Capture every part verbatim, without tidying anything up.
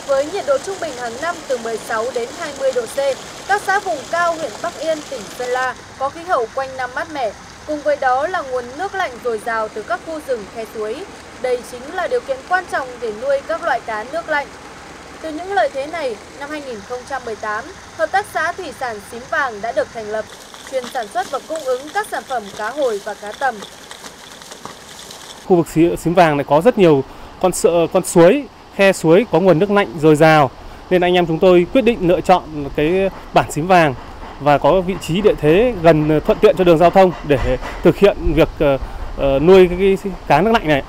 Với nhiệt độ trung bình hàng năm từ mười sáu đến hai mươi độ C, các xã vùng cao huyện Bắc Yên, tỉnh Sơn La có khí hậu quanh năm mát mẻ. Cùng với đó là nguồn nước lạnh dồi dào từ các khu rừng khe suối. Đây chính là điều kiện quan trọng để nuôi các loại cá nước lạnh. Từ những lợi thế này, năm hai nghìn không trăm mười tám, Hợp tác xã Thủy sản Xím Vàng đã được thành lập, chuyên sản xuất và cung ứng các sản phẩm cá hồi và cá tầm. Khu vực Xím Vàng này có rất nhiều con sợ con suối, khe suối có nguồn nước lạnh dồi dào, nên anh em chúng tôi quyết định lựa chọn cái bản Xím Vàng và có vị trí địa thế gần, thuận tiện cho đường giao thông để thực hiện việc uh, nuôi cái, cái cá nước lạnh này.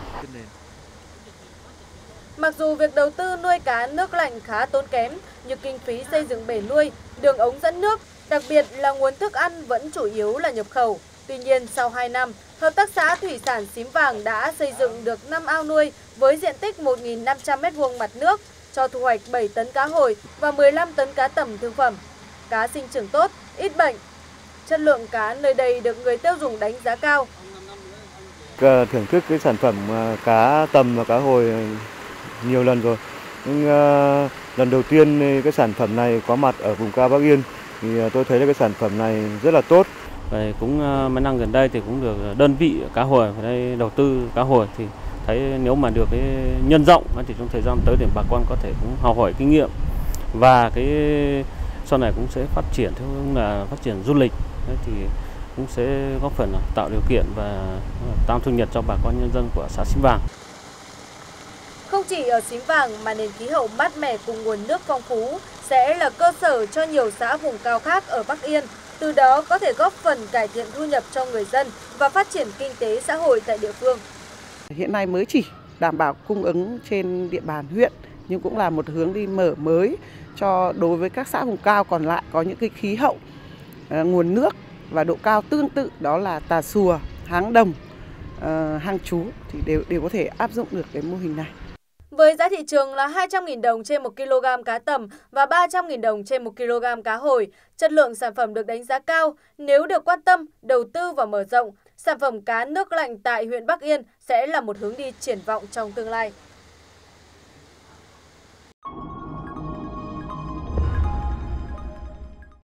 Mặc dù việc đầu tư nuôi cá nước lạnh khá tốn kém như kinh phí xây dựng bể nuôi, đường ống dẫn nước, đặc biệt là nguồn thức ăn vẫn chủ yếu là nhập khẩu. Tuy nhiên, sau hai năm, Hợp tác xã Thủy sản Xím Vàng đã xây dựng được năm ao nuôi với diện tích một nghìn năm trăm mét vuông mặt nước, cho thu hoạch bảy tấn cá hồi và mười lăm tấn cá tầm thương phẩm. Cá sinh trưởng tốt, ít bệnh. Chất lượng cá nơi đây được người tiêu dùng đánh giá cao. Thưởng thức cái sản phẩm cá tầm và cá hồi nhiều lần rồi. Nhưng uh, lần đầu tiên cái sản phẩm này có mặt ở vùng cao Bắc Yên thì tôi thấy là cái sản phẩm này rất là tốt. Và cũng uh, mấy năm gần đây thì cũng được đơn vị cá hồi ở đây đầu tư cá hồi thì thấy nếu mà được cái nhân rộng thì trong thời gian tới để bà con có thể cũng học hỏi kinh nghiệm và cái sau này cũng sẽ phát triển theo hướng là phát triển du lịch thì cũng sẽ góp phần tạo điều kiện và tăng thu nhập cho bà con nhân dân của xã Xím Vàng. Không chỉ ở Xím Vàng mà nền khí hậu mát mẻ cùng nguồn nước phong phú sẽ là cơ sở cho nhiều xã vùng cao khác ở Bắc Yên, từ đó có thể góp phần cải thiện thu nhập cho người dân và phát triển kinh tế xã hội tại địa phương. Hiện nay mới chỉ đảm bảo cung ứng trên địa bàn huyện nhưng cũng là một hướng đi mở mới cho đối với các xã vùng cao còn lại có những cái khí hậu, nguồn nước và độ cao tương tự đó là Tà Xùa, Háng Đồng, Hang Chú thì đều đều có thể áp dụng được cái mô hình này. Với giá thị trường là hai trăm nghìn đồng trên một ki lô gam cá tầm và ba trăm nghìn đồng trên một ki lô gam cá hồi, chất lượng sản phẩm được đánh giá cao. Nếu được quan tâm, đầu tư và mở rộng, sản phẩm cá nước lạnh tại huyện Bắc Yên sẽ là một hướng đi triển vọng trong tương lai.